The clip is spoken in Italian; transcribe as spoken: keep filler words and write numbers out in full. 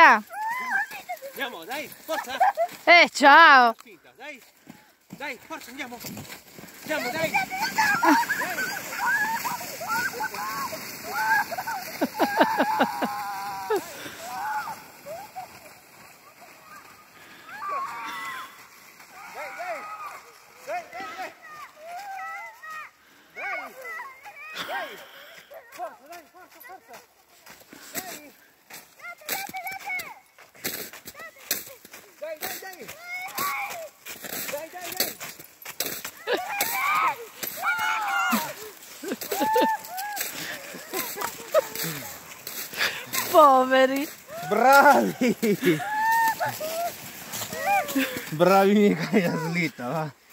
Andiamo, dai, forza! Eh, ciao! Dai, dai, forza, andiamo! Andiamo, dai! Dai! Forza, dai, forza, forza! Dai! Dai, dai, dai! Dai, dai, dai! Poveri! Bravi! Bravi mica, slitta, va!